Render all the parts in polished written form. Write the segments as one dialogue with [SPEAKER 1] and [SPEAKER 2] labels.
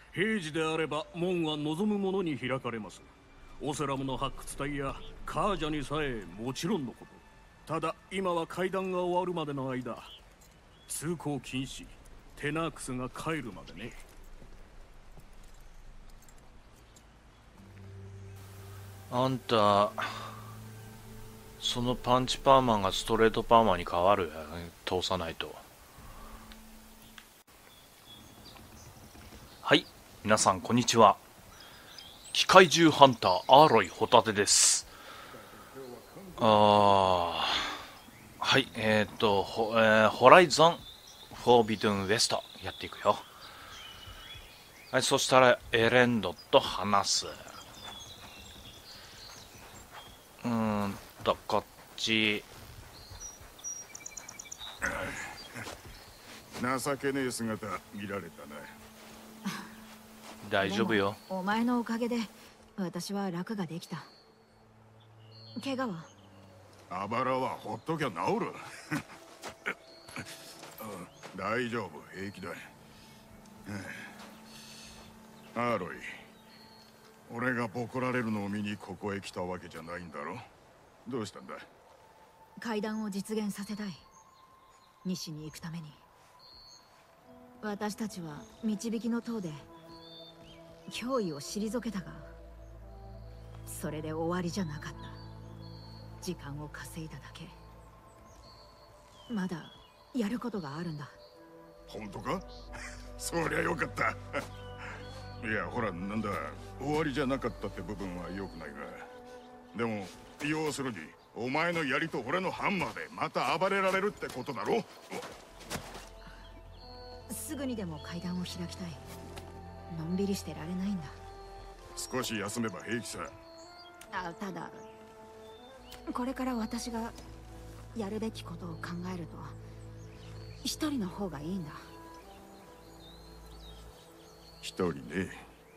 [SPEAKER 1] 平時であれば門は望む者に開かれます。オセラムの発掘隊やカージャにさえもちろんのこと。ただ今は会談が終わるまでの間、通行禁止、テナークスが帰るまでね。
[SPEAKER 2] あんたそのパンチパーマンがストレートパーマンに変わる。通さないと。はい、皆さんこんにちは。機械獣ハンターアーロイホタテです。はい、ホライゾンフォービドゥンウエストやっていくよ。はい、そしたらエレンドと話す。こっち。
[SPEAKER 3] 情けねえ姿見られたな。
[SPEAKER 2] 大丈夫よ。
[SPEAKER 4] お前のおかげで私は楽ができた。怪我は？
[SPEAKER 3] あばらはほっときゃ治る。大丈夫、平気だ。アーロイ、俺がボコられるのを見にここへ来たわけじゃないんだろ。どうしたんだ？
[SPEAKER 4] 階段を実現させたい。西に行くために。私たちは導きの塔で脅威を退けたが、それで終わりじゃなかった。時間を稼いだだけ。まだやることがあるんだ。
[SPEAKER 3] 本当か？そりゃよかった。いや、ほら、なんだ、終わりじゃなかったって部分は良くないが、でも要するにお前の槍と俺のハンマーでまた暴れられるってことだろ。
[SPEAKER 4] すぐにでも階段を開きたい。のんびりしてられないんだ。
[SPEAKER 3] 少し休めば平気さ。
[SPEAKER 4] ただこれから私がやるべきことを考えると、一人の方がいいんだ。
[SPEAKER 3] 一人ね。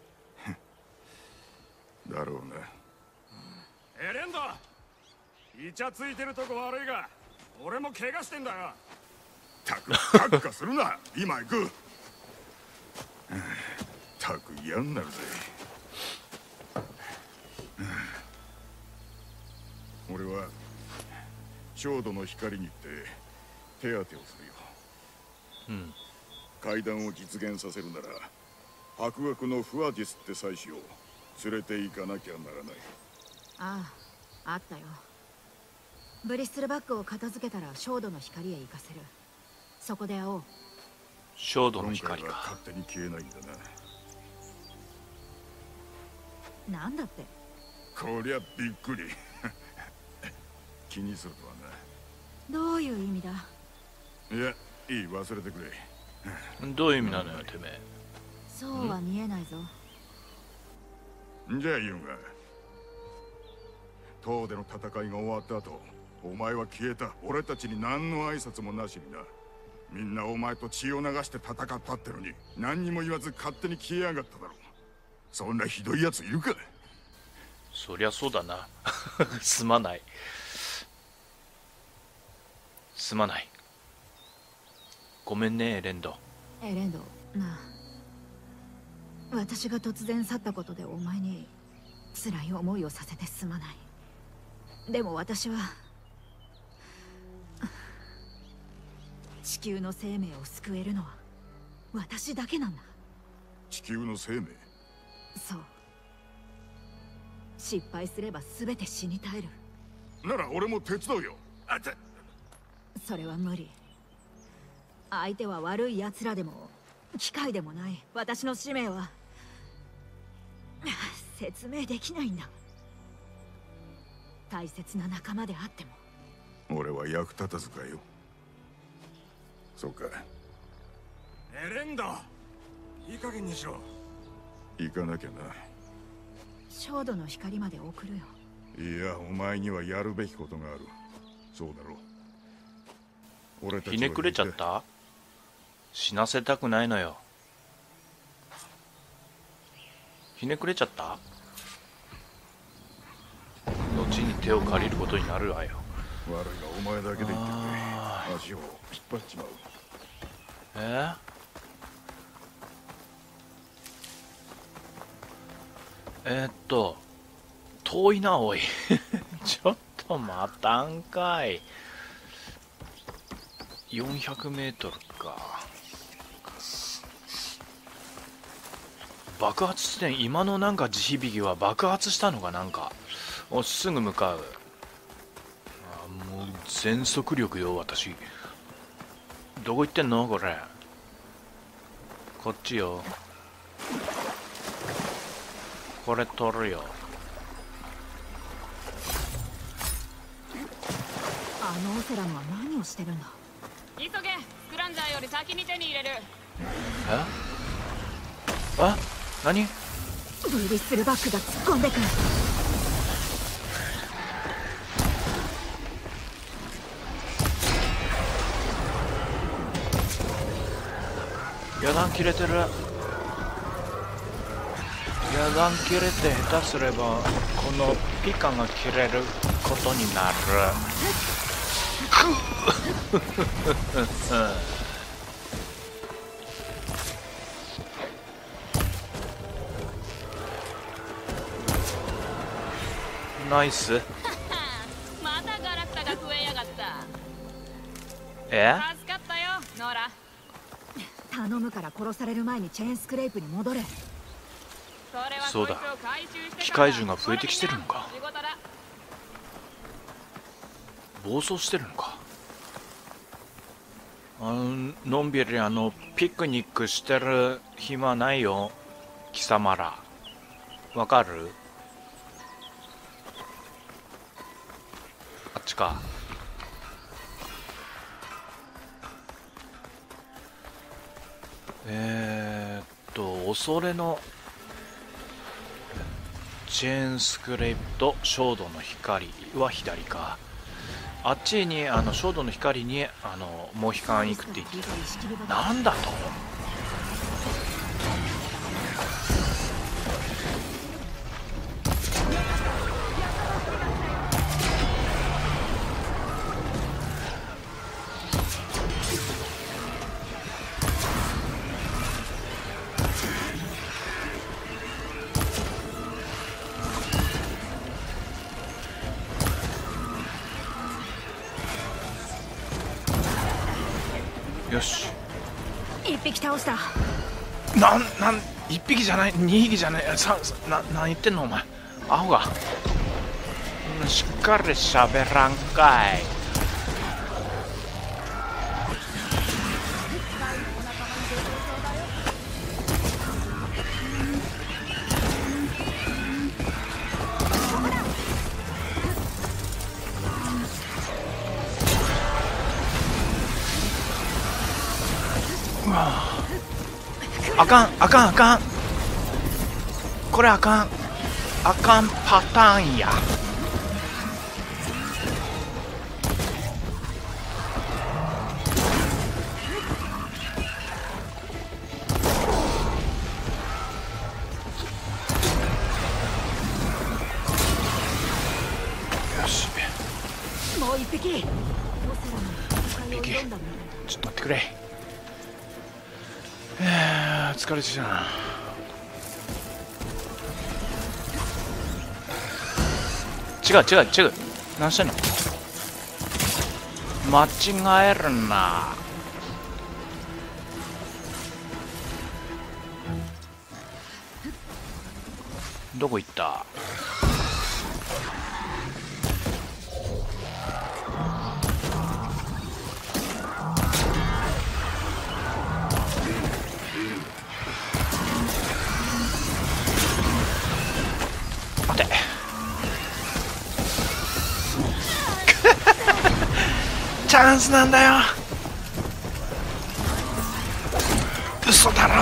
[SPEAKER 3] だろうな。
[SPEAKER 1] エレンド、イチャついてるとこ悪いが俺も怪我してんだよ。
[SPEAKER 3] たくカッカするな。今行く。たく嫌になるぜ。俺は焦土の光に行って手当てをするよ。階段を実現させるなら博学のフワディスって妻子を連れて行かなきゃならない。
[SPEAKER 4] あったよ。ブリストルバッグを片付けたら焦土の光へ行かせる。そこで会おう。
[SPEAKER 2] 焦土の光か。
[SPEAKER 3] 今回は勝手に消えないんだな。
[SPEAKER 4] なんだって？
[SPEAKER 3] こりゃびっくり。気にするとはな。
[SPEAKER 4] どういう意味だ？
[SPEAKER 3] いや、いい、忘れてくれ。
[SPEAKER 2] どういう意味なのよ、てめえ。
[SPEAKER 4] そうは見えないぞ。
[SPEAKER 3] じゃあ言うが、塔での戦いが終わった後、お前は消えた。俺たちに何の挨拶もなしにな。みんなお前と血を流して戦ったってのに何にも言わず勝手に消えやがっただろう。そんなひどいやついるか？
[SPEAKER 2] そりゃそうだな。すまない。すまない。ごめんね、エレンド。
[SPEAKER 4] エレンド、なあ。私が突然去ったことでお前に辛い思いをさせてすまない。でも私は地球の生命を救えるのは私だけなんだ。
[SPEAKER 3] 地球の生命？
[SPEAKER 4] そう。失敗すれば全て死に絶える。
[SPEAKER 3] なら俺も手伝うよ。
[SPEAKER 4] それは無理。相手は悪い奴らでも機械でもない。私の使命は説明できないんだ。大切な仲間であっても。
[SPEAKER 3] 俺は役立たずかよ。そうか。
[SPEAKER 1] エレンド、いい加減にしろ。
[SPEAKER 3] 行かなきゃな。
[SPEAKER 4] 焦土の光まで送るよ。
[SPEAKER 3] いや、お前にはやるべきことがある。そうだろう。俺たちは
[SPEAKER 2] ひねくれちゃった？死なせたくないのよ。ひねくれちゃった？後に手を借りることになるわよ。
[SPEAKER 3] 悪いがお前だけで言ってくれ。足を引っ張っちまう。
[SPEAKER 2] 遠いなおいちょっと待たんかい。400メートルか。爆発地点、今のなんか地響きは爆発したのかなんか。お、すぐ向かう。もう全速力よ私。どこ行ってんのこれ。こっちよ。これ取るよ。
[SPEAKER 4] あのオセラムは何をしてるんだ。
[SPEAKER 5] 急げ、スクランジャーより先に手に入れる。
[SPEAKER 2] あ、何？
[SPEAKER 4] ブリスルバックが突っ込んでくる。
[SPEAKER 2] 野弾切れてる。野弾切れて下手すればこのピカが切れることになる。ナイス。
[SPEAKER 5] またガラクタが増えやがった。
[SPEAKER 2] え？
[SPEAKER 5] 助かったよ、ノーラ。
[SPEAKER 4] 頼むから殺される前にチェーンスクレープに戻れ。
[SPEAKER 2] そうだ、機械獣が増えてきてるのか。暴走してるのか。のんびりピクニックしてる暇ないよ貴様ら。わかる？あっちか。恐れのチェーンスクレープと焦土の光は左か。あっちに焦土の光にモヒカン行くって言ってた。なんだと？よし、
[SPEAKER 4] 一匹倒した。
[SPEAKER 2] 一匹じゃない、二匹じゃない、何言ってんのお前、アホが。しっかり喋らんかい。あかんあかんあかん、これあかんあかんパターンや。よし、
[SPEAKER 4] もう一匹。
[SPEAKER 2] 一匹、ちょっと待ってくれ。疲れてきたな。違う、何してんの。間違えるな。どこ行った？待てチャンスなんだよ。嘘だろ。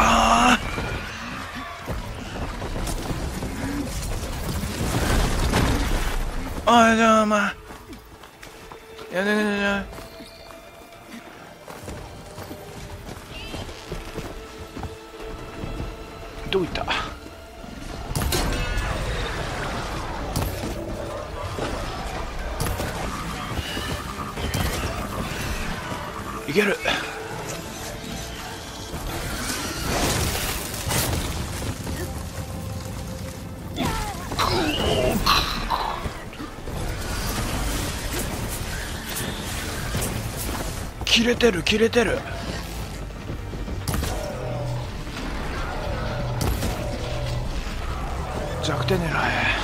[SPEAKER 2] おい、じゃあお前、やどういった？いける。 切れてる切れてる。弱点狙え。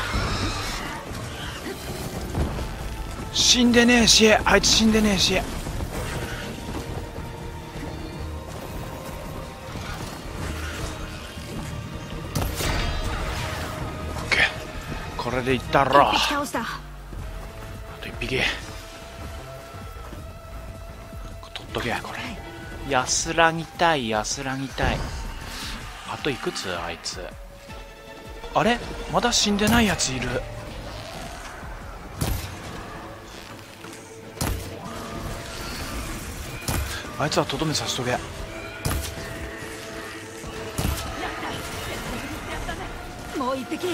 [SPEAKER 2] 死んでねえし、あいつ死んでねえし。これでいったろ。あ
[SPEAKER 4] 倒した。
[SPEAKER 2] と一匹取っとけ。これ安らぎたい安らぎたい。あといくつあいつ。あれまだ死んでないやついる。あいつはとどめさしとけ。
[SPEAKER 4] もう一匹。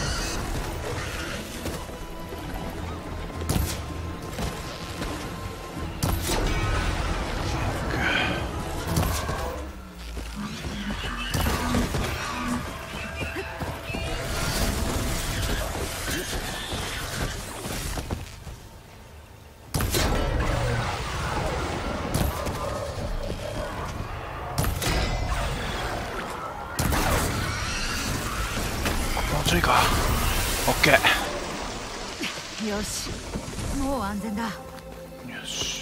[SPEAKER 2] ちょいか。オッケー。
[SPEAKER 4] よし、もう安全だ。よ
[SPEAKER 2] し。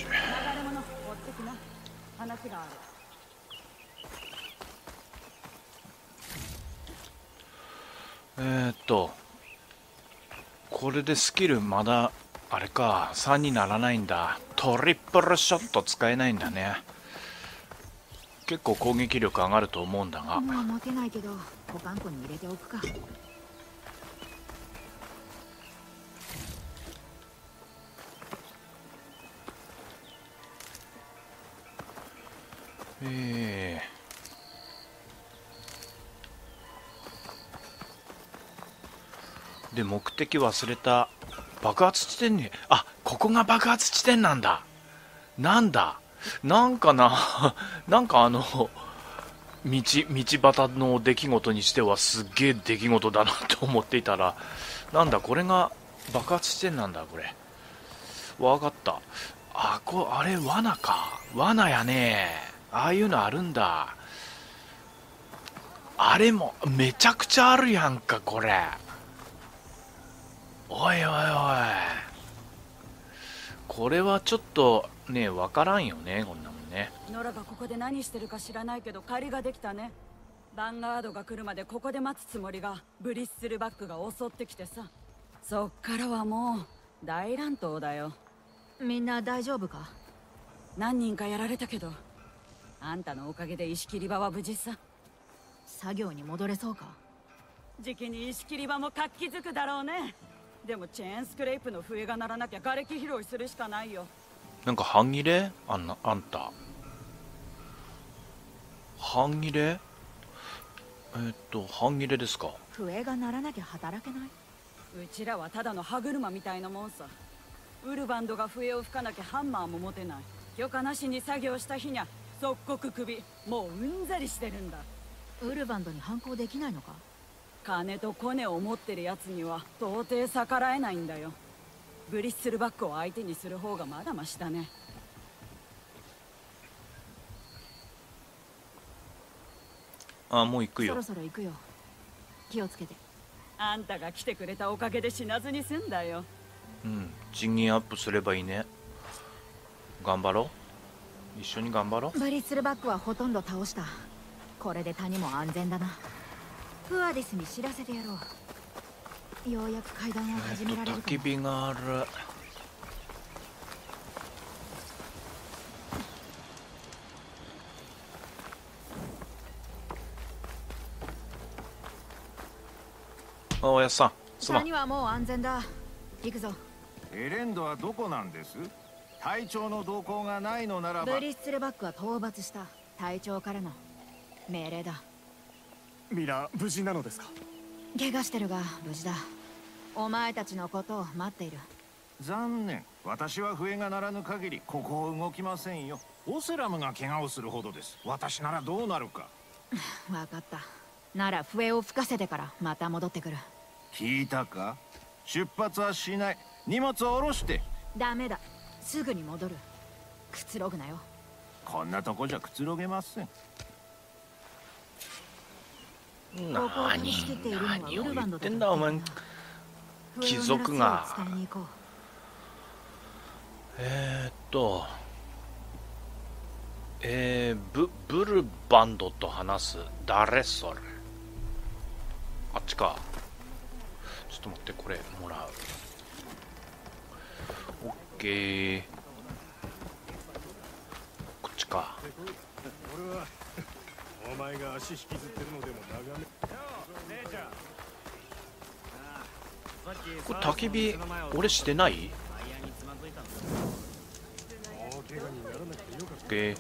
[SPEAKER 2] これでスキルまだあれか3にならないんだ。トリプルショット使えないんだね。結構攻撃力上がると思うんだが。
[SPEAKER 4] もう持てないけど保管庫に入れておくか。
[SPEAKER 2] で目的忘れた。爆発地点に、あ、ここが爆発地点なんだ。なんだなんかななんか道端の出来事にしてはすっげえ出来事だなと思っていたら、なんだこれが爆発地点なんだ。これわかった。あれ罠か。罠やね。ああいうのあるんだ。あれもめちゃくちゃあるやんかこれ。おいおいおい、これはちょっとねわからんよね、こんなもんね。
[SPEAKER 6] ノラがここで何してるか知らないけど借りができたね。ヴァンガードが来るまでここで待つつもりが、ブリッスルバックが襲ってきてさ、そっからはもう大乱闘だよ。
[SPEAKER 4] みんな大丈夫か？
[SPEAKER 6] 何人かやられたけど、あんたのおかげで石切り場は無事さ。
[SPEAKER 4] 作業に戻れそうか？
[SPEAKER 6] 時期に石切り場も活気づくだろうね。でもチェーンスクレープの笛が鳴らなきゃ瓦礫拾いするしかないよ。
[SPEAKER 2] なんか半切れあんた半切れ半切れですか？
[SPEAKER 4] 笛が鳴らなきゃ働けない？
[SPEAKER 6] うちらはただの歯車みたいなもんさ。ウルバンドが笛を吹かなきゃハンマーも持てない。許可なしに作業した日にゃ即刻クビ。もううんざりしてるんだ。
[SPEAKER 4] ウルバンドに反抗できないのか？
[SPEAKER 6] 金とコネを持ってるやつには到底逆らえないんだよ。ブリッスルバックを相手にする方がまだマシだね。
[SPEAKER 2] あ、もう行くよ。
[SPEAKER 4] そろそろ行くよ。気をつけて。
[SPEAKER 6] あんたが来てくれたおかげで死なずに済んだよ。
[SPEAKER 2] うん、賃金アップすればいいね。頑張ろう。一緒に頑張ろう。
[SPEAKER 4] ブリッスルバックはほとんど倒した。これで谷も安全だな。フアディスに知らせてやろう。ようやく階段を始められるかも。
[SPEAKER 2] 焚き火がある。あ、おやっさん、すまん。
[SPEAKER 4] 谷はもう安全だ。行くぞ。
[SPEAKER 7] エレンドはどこなんです？隊長の動向がないのならば。
[SPEAKER 4] ブリッスルバックは討伐した。隊長からの命令だ。
[SPEAKER 8] 皆無事なのですか？
[SPEAKER 4] 怪我してるが無事だ。お前たちのことを待っている。
[SPEAKER 7] 残念。私は笛が鳴らぬ限りここを動きませんよ。オセラムが怪我をするほどです。私ならどうなるか。
[SPEAKER 4] 分かった。なら笛を吹かせてからまた戻ってくる。
[SPEAKER 7] 聞いたか？出発はしない。荷物を下ろして。
[SPEAKER 4] ダメだ。すぐに戻る。くつろぐなよ。
[SPEAKER 7] こんなとこじゃくつろげません。
[SPEAKER 4] ここを貸し切っているのはウルバンドだと言ってんだ。
[SPEAKER 2] お前貴族がブルバンドと話す。誰それ。あっちか。ちょっと待って、これもらう。オッケー。こっちか。
[SPEAKER 1] 俺はお前が足引きずってるのでも眺め。
[SPEAKER 2] これ焚き火俺してない？
[SPEAKER 1] 大怪我にならなくてよかった。
[SPEAKER 2] オッケー。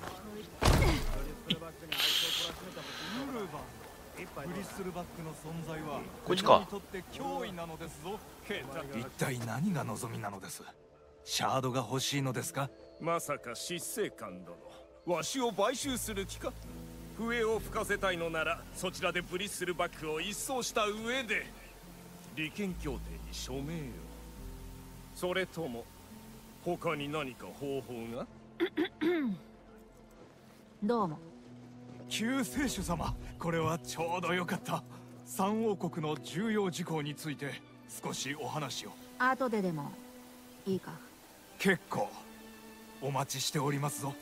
[SPEAKER 9] ブリスルバックの存在は
[SPEAKER 2] こいつか。
[SPEAKER 9] にとって脅威なのですぞ。一体何が望みなのです？シャードが欲しいのですか？
[SPEAKER 1] まさか執政官殿、わしを買収する気か？笛を吹かせたいのならそちらでブリッスルバックを一掃した上で利権協定に署名よ。それとも他に何か方法が？
[SPEAKER 4] どうも。
[SPEAKER 9] 救世主様、これはちょうどよかった。三王国の重要事項について少しお話を。
[SPEAKER 4] 後ででもいいか？
[SPEAKER 9] 結構お待ちしておりますぞ。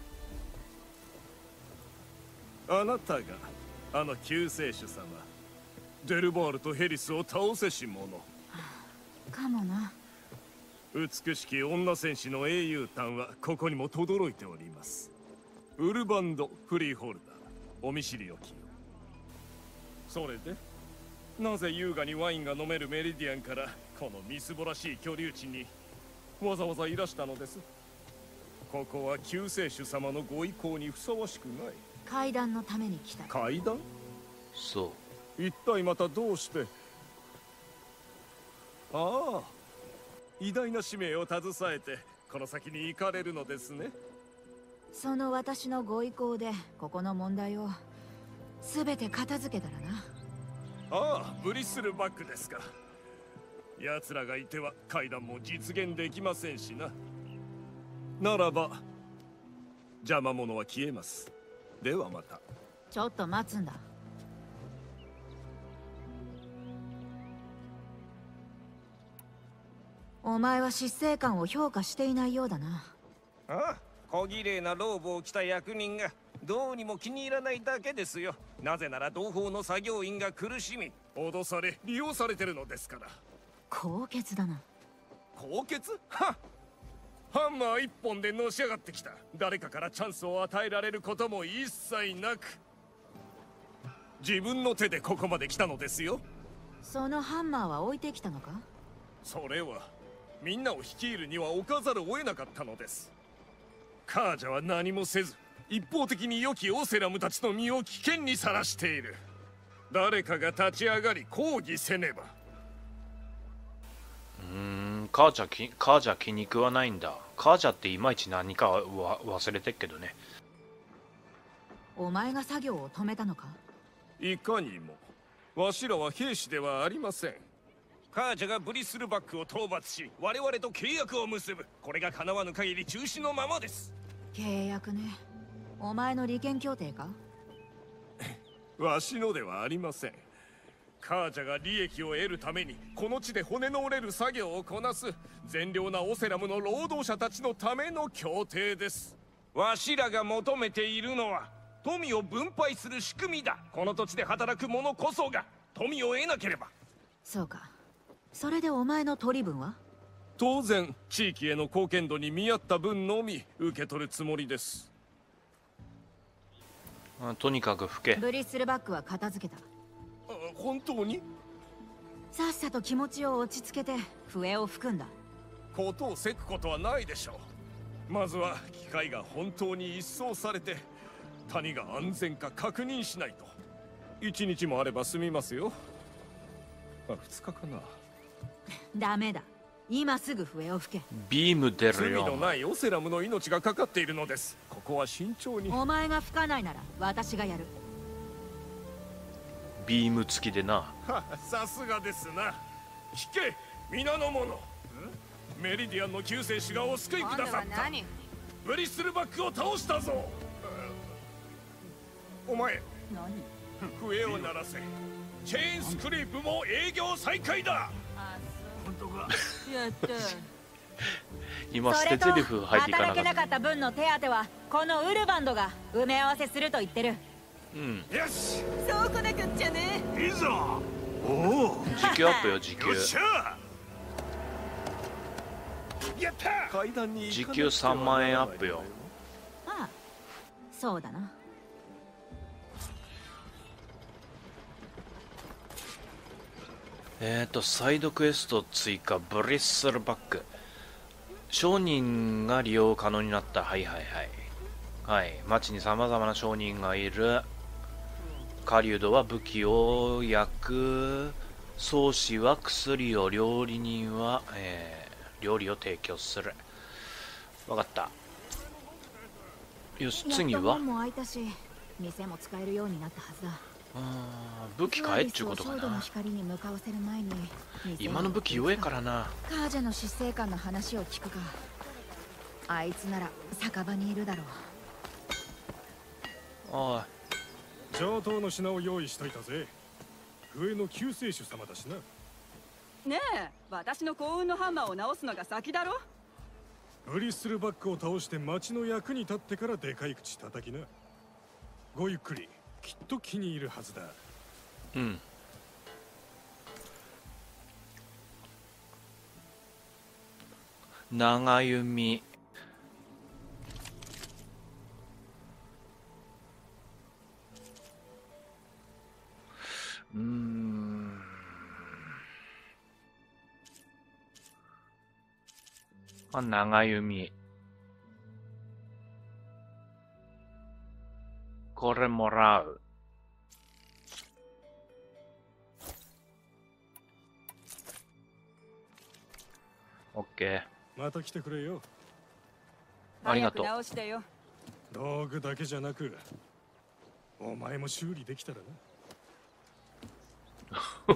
[SPEAKER 1] あなたがあの救世主様、デルバールとヘリスを倒せし者
[SPEAKER 4] かもな。
[SPEAKER 1] 美しき女戦士の英雄譚はここにも轟いております。ウルバンド・フリーホルダー、お見知りおきよ。それでなぜ優雅にワインが飲めるメリディアンからこのみすぼらしい居留地にわざわざいらしたのです？ここは救世主様のご意向にふさわしくない。
[SPEAKER 4] 階段のために来た。
[SPEAKER 1] 階段？
[SPEAKER 2] そう。
[SPEAKER 1] 一体またどうして？ああ、偉大な使命を携えてこの先に行かれるのですね。
[SPEAKER 4] その私のご意向でここの問題を全て片付けたらな。
[SPEAKER 1] ああ、ブリスルバックですか。奴らがいては階段も実現できませんしな。ならば邪魔者は消えます。ではまた。
[SPEAKER 4] ちょっと待つんだ。お前は執政官を評価していないようだな。
[SPEAKER 1] ああ、小綺麗なローブを着た役人がどうにも気に入らないだけですよ。なぜなら同胞の作業員が苦しみ脅され利用されてるのですから。
[SPEAKER 4] 高潔だな。
[SPEAKER 1] 高潔？はっ、ハンマー一本でのし上がってきた。誰かからチャンスを与えられることも一切なく自分の手でここまで来たのですよ。
[SPEAKER 4] そのハンマーは置いてきたのか？
[SPEAKER 1] それはみんなを率いるには置かざるを得なかったのです。カージャは何もせず一方的に良きオセラムたちの身を危険にさらしている。誰かが立ち上がり抗議せねば。
[SPEAKER 2] カージャ気に食わないんだ。カージャっていまいち何か忘れてっけどね。
[SPEAKER 4] お前が作業を止めたのか？
[SPEAKER 1] いかにも。わしらは兵士ではありません。カージャがブリスルバックを討伐し我々と契約を結ぶ。これが叶わぬ限り中止のままです。
[SPEAKER 4] 契約ね。お前の利権協定か？
[SPEAKER 1] わしのではありません。カージャが利益を得るためにこの地で骨の折れる作業をこなす善良なオセラムの労働者たちのための協定です。わしらが求めているのは富を分配する仕組みだ。この土地で働く者こそが富を得なければ。
[SPEAKER 4] そうか。それでお前の取り分は？
[SPEAKER 1] 当然地域への貢献度に見合った分のみ受け取るつもりです。
[SPEAKER 2] とにかく吹け。
[SPEAKER 4] ブリスルバックは片付けた。
[SPEAKER 1] 本当に？
[SPEAKER 4] さっさと気持ちを落ち着けて笛を吹くんだ。
[SPEAKER 1] ことをせくことはないでしょう。まずは機械が本当に一掃されて谷が安全か確認しないと。1日もあれば済みますよ。2日かな。
[SPEAKER 4] ダメだ。今すぐ笛を吹け。
[SPEAKER 2] ビーム出る
[SPEAKER 1] 罪
[SPEAKER 2] よ。
[SPEAKER 1] のないオセラムの命がかかっているのです。ここは慎重に。
[SPEAKER 4] お前が吹かないなら私がやる。
[SPEAKER 2] ビーム付きでな。
[SPEAKER 1] さすがですな。聞け皆の者。メリディアンの救世主がお救いくださった。
[SPEAKER 9] ブリッスルバックを倒したぞ。お前、笛を鳴らせ。チェーンスクリープも営業再開だ。
[SPEAKER 5] 本当か。
[SPEAKER 6] やった。
[SPEAKER 2] 今捨て台詞入っていかなか
[SPEAKER 4] 働けな
[SPEAKER 2] った。
[SPEAKER 4] かった分の手当はこのウルバンドが埋め合わせすると言ってる。
[SPEAKER 2] うん。
[SPEAKER 9] よし、
[SPEAKER 6] そうこなくっちゃね。
[SPEAKER 9] いいぞ。おお、
[SPEAKER 2] 時給アップよ、時給。
[SPEAKER 9] よっしゃ。やった。
[SPEAKER 8] 階段に
[SPEAKER 2] 時給3万円アップよ。
[SPEAKER 4] ああ、そうだな。
[SPEAKER 2] サイドクエスト追加、ブリッスルバック。商人が利用可能になった。はいはいはい。はい。町に様々な商人がいる。狩人は武器を焼く。宗師は薬を、料理人は、料理を提供する。わかった。よし、次は
[SPEAKER 4] やっと門も開いたし、店も使えるようになったはずだ。
[SPEAKER 2] 武器買えっちゅうことか
[SPEAKER 4] ソードの
[SPEAKER 2] な。
[SPEAKER 4] 光に向かわせる前に
[SPEAKER 2] 今の武器弱えからな。
[SPEAKER 4] カージャの執政官の話を聞くか。あいつなら酒場にいるだろう。
[SPEAKER 2] おい、
[SPEAKER 9] 上等の品を用意しといたぜ。上の救世主様だしな。
[SPEAKER 6] ねえ、私の幸運のハンマーを直すのが先だろ。
[SPEAKER 9] ブリッスルバックを倒して町の役に立ってからでかい口叩きな。ごゆっくり、きっと気に入るはずだ。
[SPEAKER 2] うん。長弓。長弓。これもらう。オッケー。
[SPEAKER 9] また来てくれよ。
[SPEAKER 2] ありがとう。
[SPEAKER 6] 早く直してよ。
[SPEAKER 9] 道具だけじゃなく、お前も修理できたらな。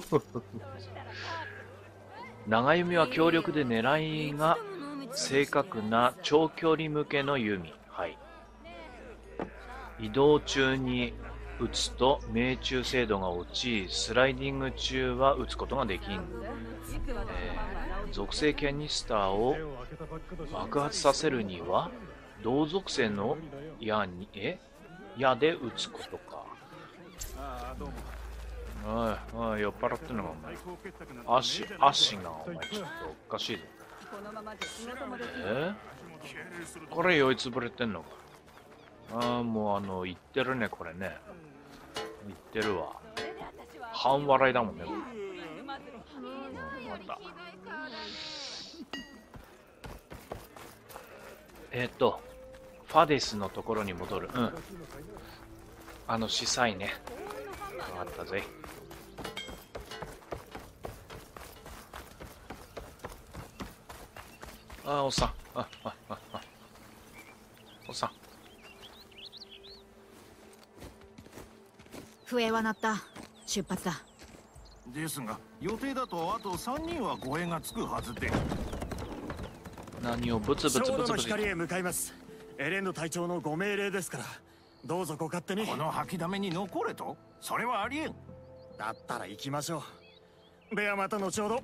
[SPEAKER 2] 長弓は強力で狙いが正確な長距離向けの弓。はい。移動中に撃つと命中精度が落ち、スライディング中は撃つことができん。属性キャニスターを爆発させるには同属性の矢で撃つことか。おい、酔っ払ってんのかお前。足がお前ちょっとおかしいぞ。これ酔いつぶれてんのか。もう言ってるね、これね。言ってるわ。半笑いだもんね。また。ファデスのところに戻る。司祭ね。わかったぜ。おっさん。おっさん。
[SPEAKER 4] 笛は鳴った。出発だ。
[SPEAKER 7] ですが、予定だとあと3人は護衛がつくはずで。
[SPEAKER 2] 何をブツブツブツブツ。
[SPEAKER 8] の光へ向かいます。エレンド隊長のご命令ですから、どうぞご勝手に。
[SPEAKER 7] この吐きだめに残れと？それはありえん。
[SPEAKER 8] だったら行きましょう。ではまた後ほど。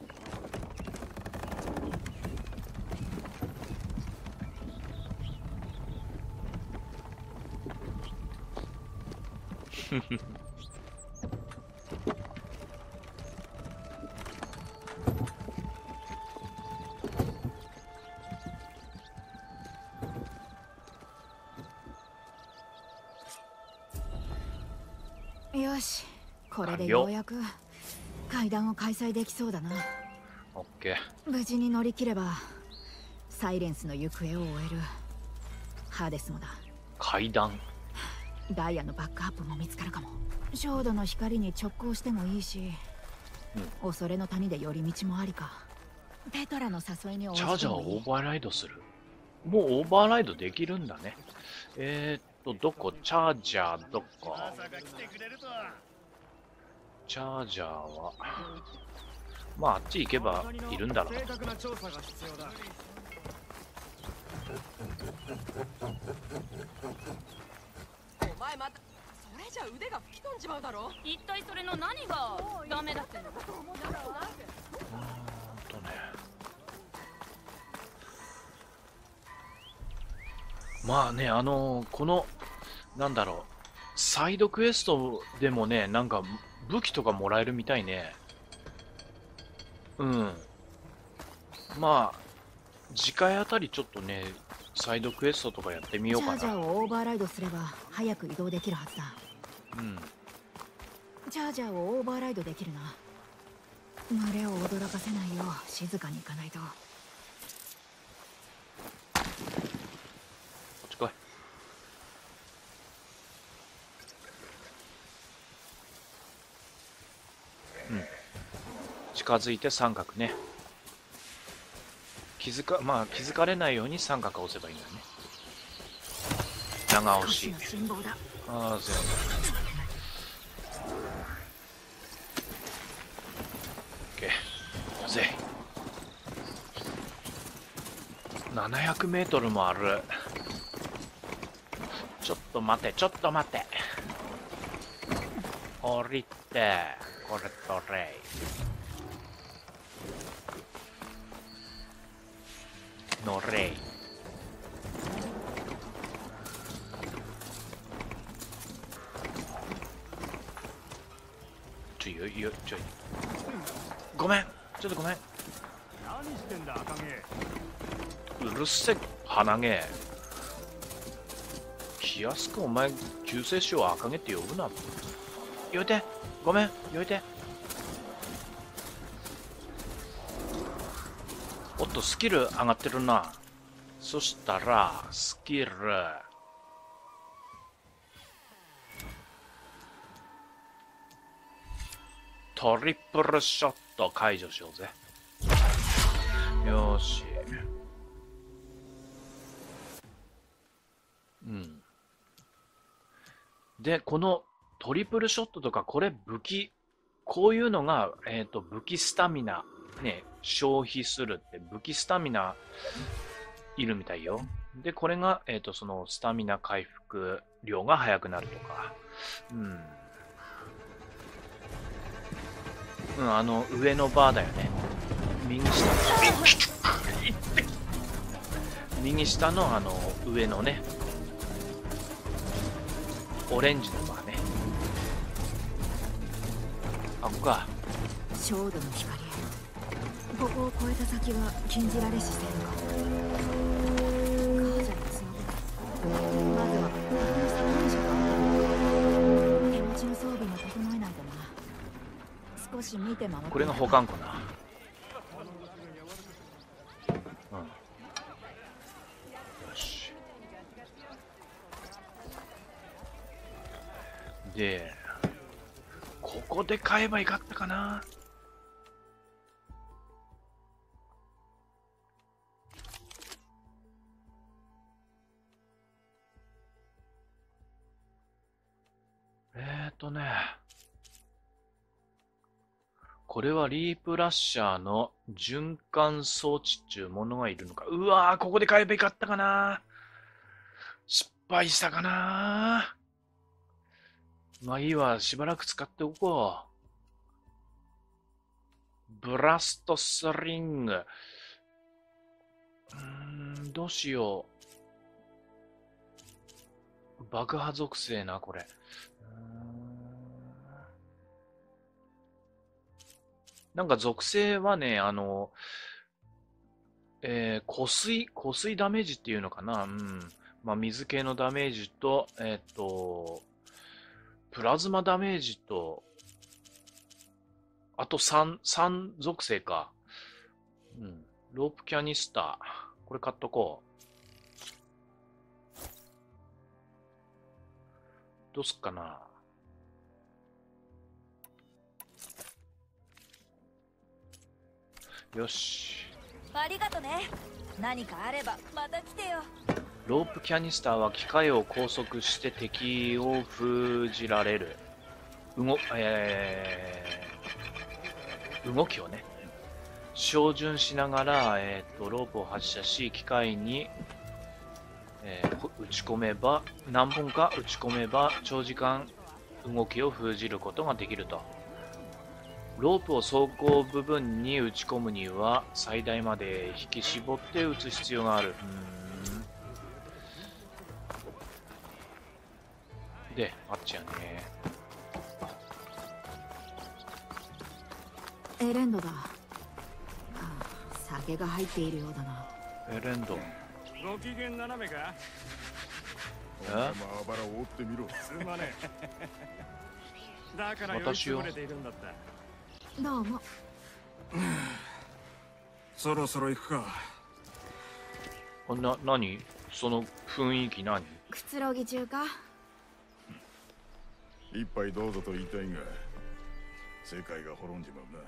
[SPEAKER 4] よし、これでようやく会談を開催できそうだな。
[SPEAKER 2] オッケー。
[SPEAKER 4] 無事に乗り切ればサイレンスの行方を追える。ハーデスもだ。
[SPEAKER 2] 階段。
[SPEAKER 4] ダイヤのバックアップも見つかるかも。焦土の光に直行してもいいし、恐れの谷で寄り道もありか。ペトラの誘いに応じてもいい。
[SPEAKER 2] チャージャーをオーバーライドする。もうオーバーライドできるんだね。どこ？チャージャーどこ？チャージャーはまああっち行けばいるんだろう。
[SPEAKER 10] お前またそれじゃ腕が吹き飛んじまうだろ。
[SPEAKER 5] 一体それの何がダメだっての？
[SPEAKER 2] まあね、この、なんだろう、サイドクエストでもね、なんか武器とかもらえるみたいね。うん。まあ、次回あたりちょっとね、サイドクエストとかやってみようかな。
[SPEAKER 4] ジャージャーをオーバーライドすれば早く移動できるはずだ。
[SPEAKER 2] うん。
[SPEAKER 4] ジャージャーをオーバーライドできるな。群れを驚かせないよう静かに行かないと。
[SPEAKER 2] こっち来い。うん。近づいて三角ね。まあ気づかれないように三角を押せばいいんだね。長押し。ああ、全部。オッケー。よせ。700メートルもある。ちょっと待て、ちょっと待て。降りて、これとれ。乗れ。ごめん、ちょっとごめん。
[SPEAKER 1] 何してんだ赤毛。
[SPEAKER 2] うるせえ鼻毛。気安くお前救世主を赤毛って呼ぶな。よいて、ごめん、よいて。おっとスキル上がってるな。そしたらスキルトリプルショット解除しようぜ。よーし。うん。で、このトリプルショットとか、これ武器、こういうのが、武器スタミナ、ね、消費するって、武器スタミナいるみたいよ。で、これが、そのスタミナ回復量が速くなるとか。うん。うん、上のバーだよね。右下の、右下の上のね、オレンジのバーね。あ、ここか。
[SPEAKER 4] 焦土の光。ここを越えた先が禁じられし線か。カージャにつなぐ。まずは手持ちの装備も整えないとな。少し見て回って。
[SPEAKER 2] これが保管庫な。うん。よし。で、ここで買えばよかったかな。これはリープラッシャーの循環装置っていうものがいるのか。うわー、ここで買えばよかったかな。失敗したかな。まあいいわ、しばらく使っておこう。ブラストスリング。どうしよう。爆破属性な、これ。なんか属性はね、湖水ダメージっていうのかな。うん。まあ、水系のダメージと、プラズマダメージと、あと3属性か。うん。ロープキャニスター。これ買っとこう。どうすっかな。よし。
[SPEAKER 11] ありがとね。何かあればまた来てよ。
[SPEAKER 2] ロープキャニスターは機械を拘束して敵を封じられる。動きをね。照準しながら、ロープを発射し、機械に打ち込めば、何本か打ち込めば長時間動きを封じることができると。ロープを走行部分に打ち込むには最大まで引き絞って打つ必要がある。で、あっちやね。
[SPEAKER 4] エレンドだ。酒が入っているようだな。
[SPEAKER 2] エレンド。
[SPEAKER 8] ご機嫌斜めか？
[SPEAKER 3] お前もあばらを追ってみろ。
[SPEAKER 8] すまねえ。だから酔いつぶれているんだった。
[SPEAKER 4] どうも。
[SPEAKER 8] そろそろ行くか。
[SPEAKER 2] 何その雰囲気何？
[SPEAKER 4] くつろぎ中か？
[SPEAKER 3] 一杯どうぞと言いたいが、世界が滅んじまうな。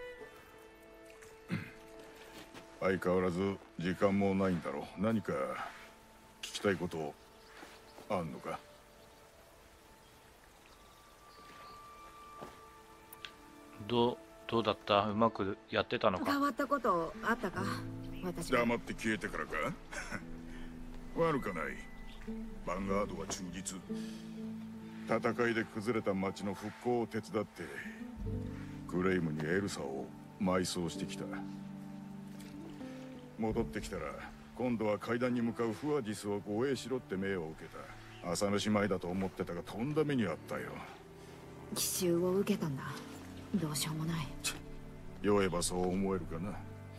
[SPEAKER 3] 相変わらず時間もないんだろう。何か聞きたいことあんのか？
[SPEAKER 2] どうだった？うまくやってたのか？
[SPEAKER 4] 変わったことあったか？私
[SPEAKER 3] 黙って消えてからか？悪かない。ヴァンガードは忠実。戦いで崩れた町の復興を手伝ってグレイムにエルサを埋葬してきた。戻ってきたら今度は階段に向かうフワディスを護衛しろって命を受けた。朝飯前だと思ってたがとんだ目にあったよ。
[SPEAKER 4] 奇襲を受けたんだ。どうしようもない。
[SPEAKER 3] 酔えばそう思えるかな。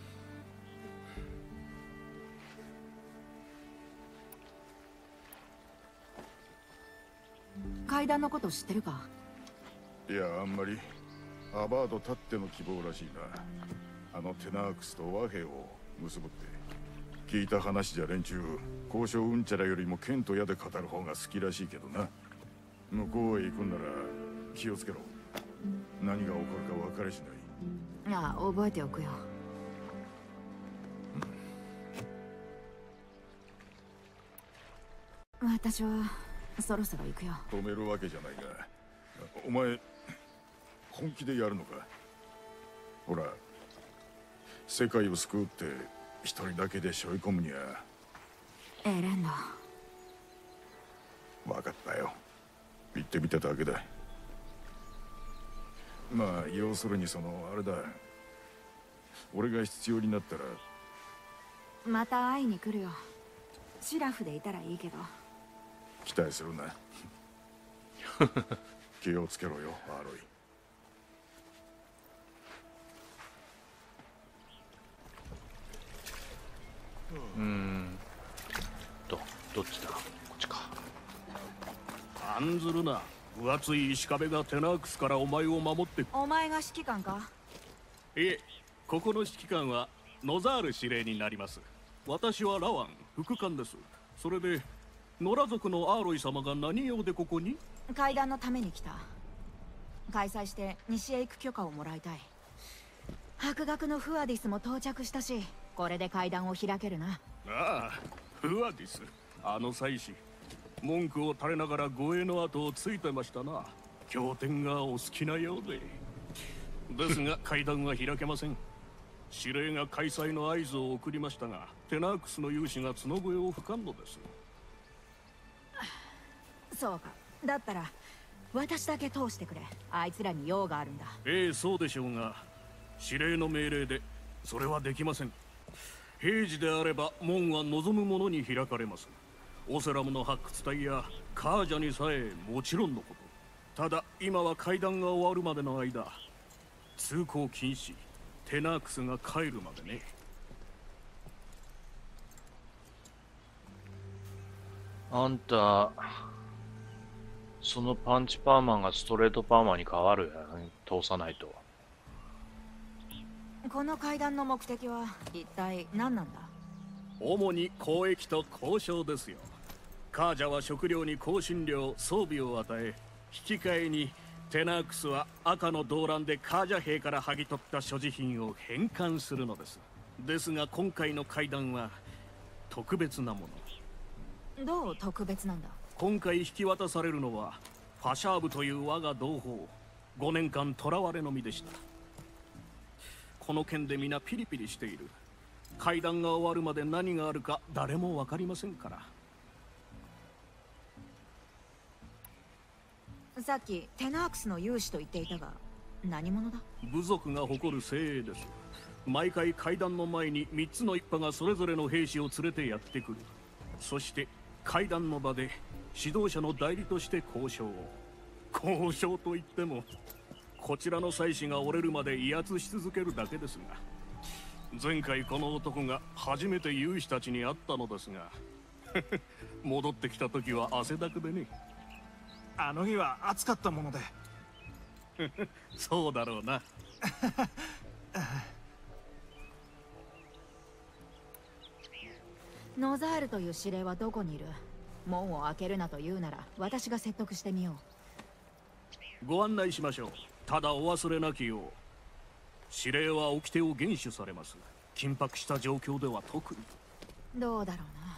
[SPEAKER 4] 階段のこと知ってるか？
[SPEAKER 3] いや、あんまり。アバードたっての希望らしいな。あのテナークスと和平を結ぶって聞いた話じゃ、連中交渉うんちゃらよりも剣と矢で語る方が好きらしいけどな。向こうへ行くんなら気をつけろ。何が起こるか分かりしない。
[SPEAKER 4] ああ、覚えておくよ。私はそろそろ行くよ。
[SPEAKER 3] 止めるわけじゃないが、お前本気でやるのか？ほら、世界を救うって一人だけで背負い込むには。
[SPEAKER 4] エレンド。
[SPEAKER 3] 分かったよ。言ってみただけだ。まあ要するにあれだ。俺が必要になったら
[SPEAKER 4] また会いに来るよ。シラフでいたらいいけど。
[SPEAKER 3] 期待するな。気をつけろよ、アロイ。
[SPEAKER 2] どっちだ？こっちか。
[SPEAKER 1] 案ずるな。分厚い石壁がテナークスからお前を守って。
[SPEAKER 4] お前が指揮官か？
[SPEAKER 1] いえ、ここの指揮官はノザール司令になります。私はラワン副官です。それで野良族のアーロイ様が何用でここに？
[SPEAKER 4] 階段のために来た。開催して西へ行く許可をもらいたい。博学のフワディスも到着したし、これで階段を開けるな。
[SPEAKER 1] ああ、フワディス、あの祭司。文句を垂れながら護衛の後をついてましたな。経典がお好きなようで。ですが階段は開けません。司令が開催の合図を送りましたが、テナークスの勇士が角笛を吹かんのです。
[SPEAKER 4] そうか。だったら私だけ通してくれ。あいつらに用があるんだ。
[SPEAKER 1] ええ、そうでしょうが、司令の命令でそれはできません。平時であれば門は望む者に開かれます。オセラムの発掘隊やカージャにさえもちろんのこと。ただ今は会談が終わるまでの間、通行禁止。テナークスが帰るまでね。
[SPEAKER 2] あんた、そのパンチパーマがストレートパーマに変わるやん。通さないと。
[SPEAKER 4] この会談の目的は一体何なんだ？
[SPEAKER 1] 主に交易と交渉ですよ。カージャは食料に香辛料、装備を与え、引き換えにテナークスは赤の動乱でカージャ兵から剥ぎ取った所持品を返還するのです。ですが今回の会談は特別なもの。
[SPEAKER 4] どう特別なんだ？
[SPEAKER 1] 今回引き渡されるのはファシャーブという我が同胞。5年間囚われの身でした。この件で皆ピリピリしている。会談が終わるまで何があるか誰も分かりませんから。
[SPEAKER 4] さっきテナークスの勇士と言っていたが何者だ？
[SPEAKER 1] 部族が誇る精鋭です。毎回会談の前に3つの一派がそれぞれの兵士を連れてやってくる。そして会談の場で指導者の代理として交渉を。交渉といってもこちらの妻子が折れるまで威圧し続けるだけですが、前回この男が初めて勇士たちに会ったのですが戻ってきた時は汗だくでね。
[SPEAKER 7] あの日は暑かったもので
[SPEAKER 1] そうだろうな
[SPEAKER 4] ノザールという司令はどこにいる？門を開けるなと言うなら私が説得してみよう。
[SPEAKER 1] ご案内しましょう。ただお忘れなきよう、司令は掟を厳守されます。緊迫した状況では特に。
[SPEAKER 4] どうだろうな。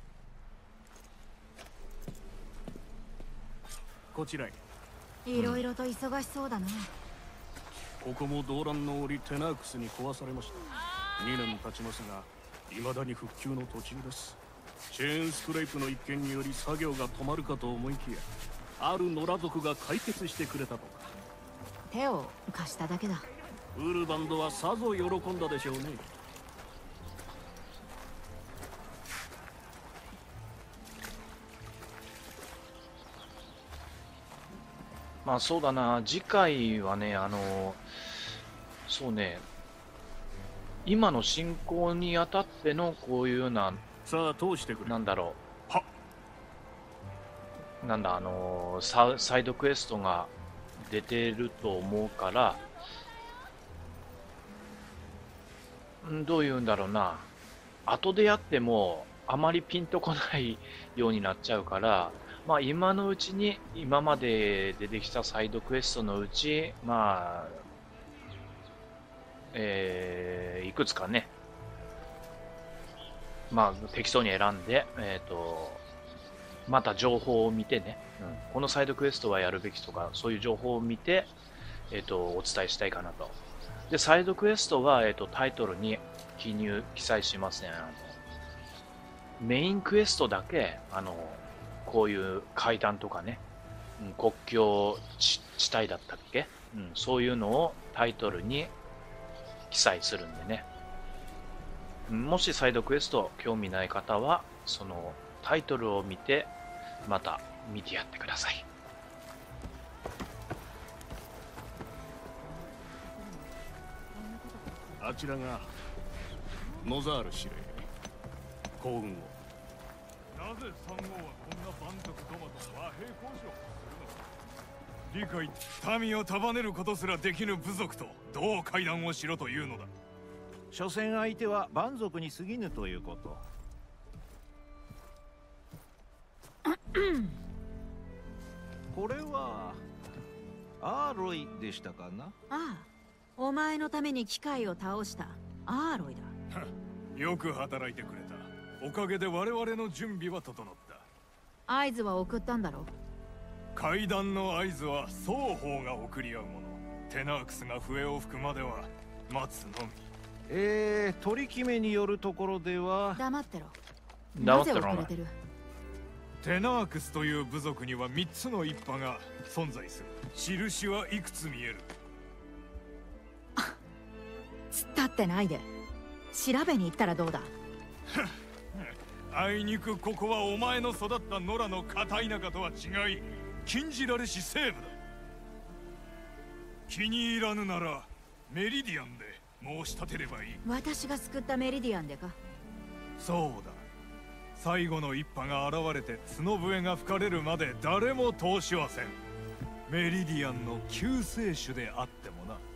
[SPEAKER 1] こちらへ。
[SPEAKER 4] いろいろと忙しそうだな。
[SPEAKER 1] ここも動乱の折テナークスに壊されました。2年経ちますが未だに復旧の途中です。チェーンスクレープの一件により作業が止まるかと思いきや、ある野良族が解決してくれたとか。
[SPEAKER 4] 手を貸しただけだ。
[SPEAKER 1] ウルバンドはさぞ喜んだでしょうね。
[SPEAKER 2] まあそうだな、次回はね、そうね、今の進行にあたってのこういうような、
[SPEAKER 1] さあ通してくれ。
[SPEAKER 2] なんだろ
[SPEAKER 1] は
[SPEAKER 2] う、なんだ、サイドクエストが出てると思うから、どういうんだろうな、後でやってもあまりピンとこないようになっちゃうから、まあ今のうちに、今まで出てきたサイドクエストのうち、まあ、いくつかね、まあ適当に選んで、また情報を見てね、このサイドクエストはやるべきとか、そういう情報を見て、お伝えしたいかなと。で、サイドクエストは、タイトルに記載しません。メインクエストだけ、こういう階段とかね、国境地帯だったっけ、そういうのをタイトルに記載するんでね。もしサイドクエスト興味ない方は、そのタイトルを見て、また見てやってください。
[SPEAKER 1] あちらがノザール司令。幸運を。
[SPEAKER 9] なぜ三王はこんな蛮族どもと和平交渉をするのか。理解。民を束ねることすらできぬ部族とどう会談をしろというのだ。
[SPEAKER 7] 所詮相手は蛮族に過ぎぬということ。これはアーロイでしたかな。
[SPEAKER 4] ああ、お前のために機械を倒したアーロイだ。
[SPEAKER 9] よく働いてくれた。おかげで我々の準備は整った。
[SPEAKER 4] 合図は送ったんだろ。
[SPEAKER 9] 会談の合図は双方が送り合うもの。テナークスが笛を吹くまでは待つのみ。
[SPEAKER 7] 取り決めによるところでは。
[SPEAKER 4] 黙ってろ。
[SPEAKER 2] 黙ってろ。
[SPEAKER 4] なぜ遅れてる。
[SPEAKER 9] テナークスという部族には3つの一派が存在する。印はいくつ見える。
[SPEAKER 4] 突っ立ってないで調べに行ったらどうだ。
[SPEAKER 9] あいにくここはお前の育った野良の片田舎とは違い、禁じられし西部だ。気に入らぬならメリディアンで申し立てればいい。
[SPEAKER 4] 私が救ったメリディアンでか。
[SPEAKER 9] そうだ。最後の一派が現れて角笛が吹かれるまで誰も通しはせん。メリディアンの救世主であってもな。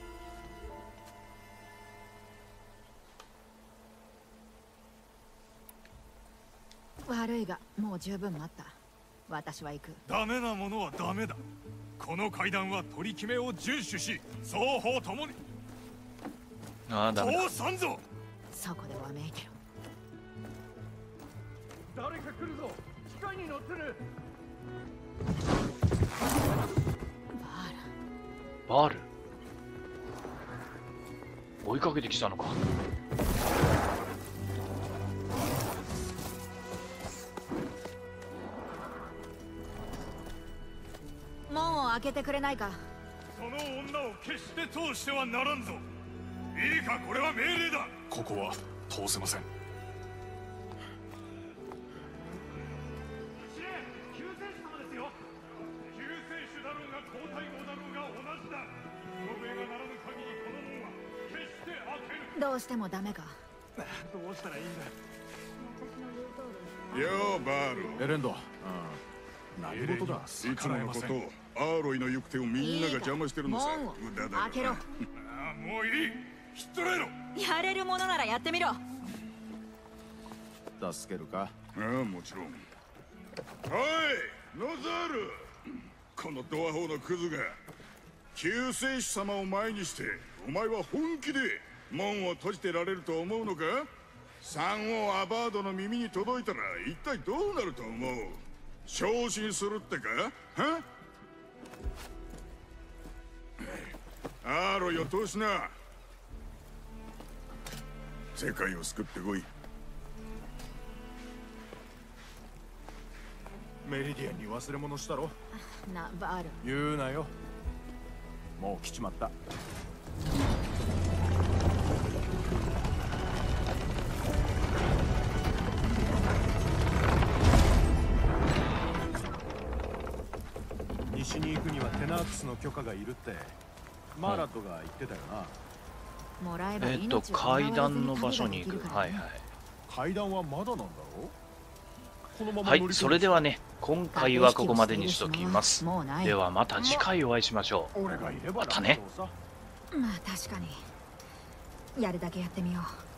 [SPEAKER 4] 悪いがもう十分待った。私は行く。
[SPEAKER 9] ダメなものはダメだ。この会談は取り決めを遵守し、双方ともに。
[SPEAKER 2] ああ、ダメだ。
[SPEAKER 9] 通さんぞ。
[SPEAKER 4] そこでわめいてろ。
[SPEAKER 1] 誰か来るぞ。機械に乗ってる。
[SPEAKER 2] バール追いかけてきたのか。
[SPEAKER 4] も開けてくれないか。
[SPEAKER 9] その女を決して通してはならんぞ。いいか、これは命令だ。
[SPEAKER 12] ここは通せません。
[SPEAKER 9] 救世主様ですよ。救世主だろうが皇太后だろうが同じだ。その笛が鳴らぬ限りこの門は決して開けぬ。
[SPEAKER 4] どうしてもダメか。
[SPEAKER 8] どうしたらいいんだ。
[SPEAKER 3] ようバーロ
[SPEAKER 12] エレンド、何事だ。
[SPEAKER 3] いつものことをアーロイの行く手をみんなが邪魔してるのさ。
[SPEAKER 4] 門を
[SPEAKER 3] 無駄だ
[SPEAKER 4] 開けろ。
[SPEAKER 9] ああ、もういい。ひっ捕らえろ。
[SPEAKER 6] やれるものならやってみろ。
[SPEAKER 7] 助けるか。
[SPEAKER 3] ああ、もちろん。おいノザール、このドアホのクズが救世主様を前にしてお前は本気で門を閉じてられると思うのか。三王アバードの耳に届いたら一体どうなると思う。昇進するってか。はアーロイを通しな。世界を救ってこい。
[SPEAKER 7] メリディアンに忘れ物したろ。
[SPEAKER 4] な、バール。
[SPEAKER 7] 言うなよ。もう来ちまった。西に行くにはテナークスの許可がいるってマーラッドが言ってたよな。
[SPEAKER 4] もらえば命を
[SPEAKER 2] 階段の場所に行く。はいはい。
[SPEAKER 7] 階段はまだなんだろう。このまま
[SPEAKER 2] はい、それではね、今回はここまでにしときます。ではまた次回お会いしましょう。またね。
[SPEAKER 4] まあ確かにやるだけやってみよう。